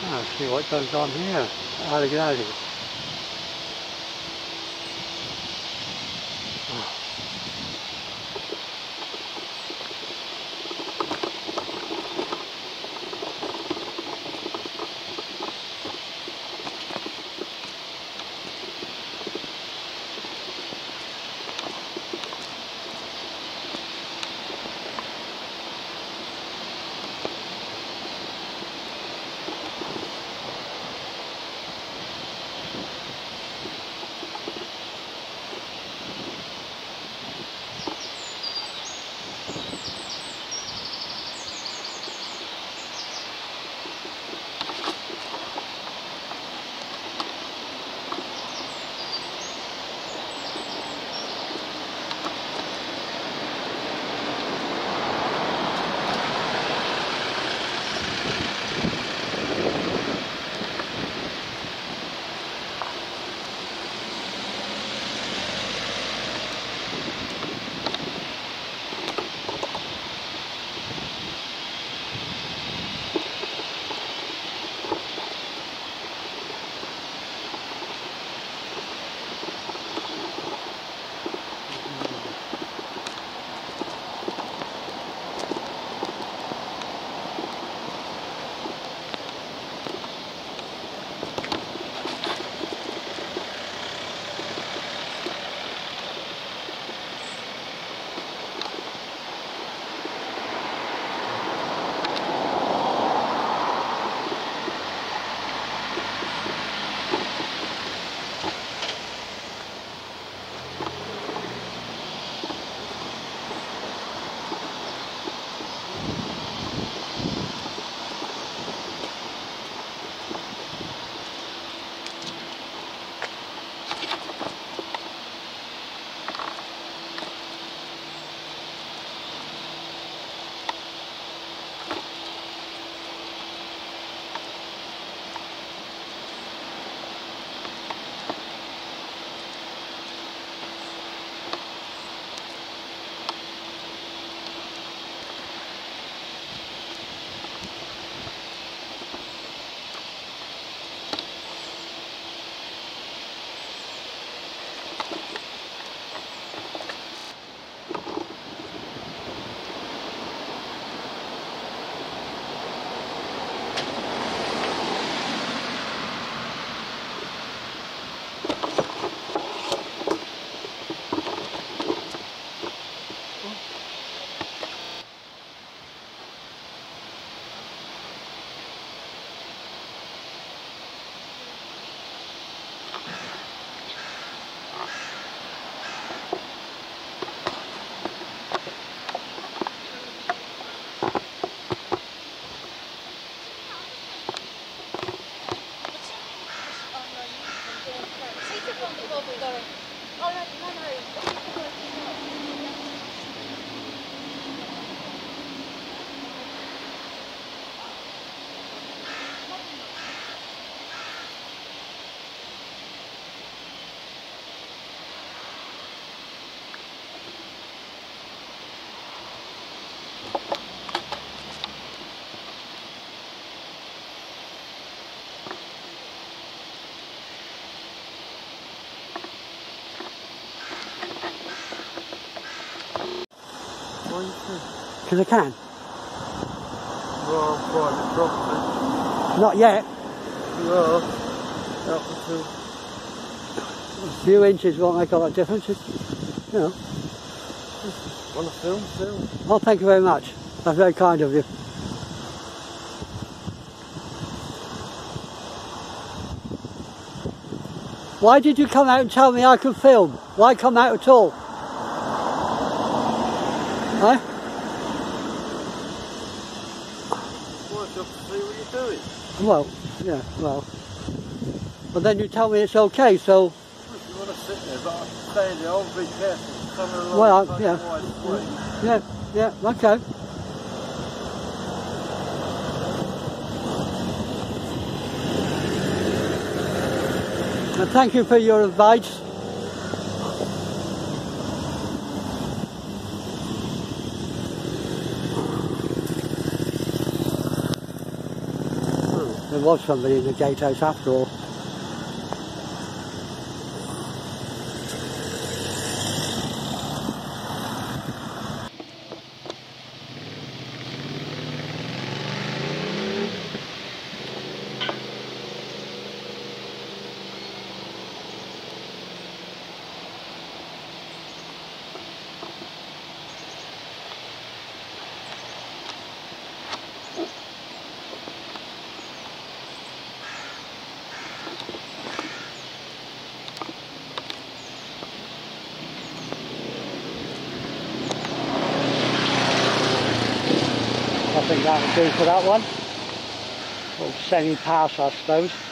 I'll see what goes on here. How to get out of here. Because I can. Well, private property. Not yet. No. Up until... A few inches won't make a lot of difference. You know. On a film. Oh, thank you very much. That's very kind of you. Why did you come out and tell me I could film? Why come out at all? Huh? Well, just to see what you're doing. Well, yeah, well. But then you tell me it's okay, so... If you want to sit there, but I'm staying there, I'll be careful. Coming along, Well, yeah. Yeah, okay. And thank you for your advice. There was somebody in the gatehouse after all. I think that would do for that one. Little semi-pass, I suppose.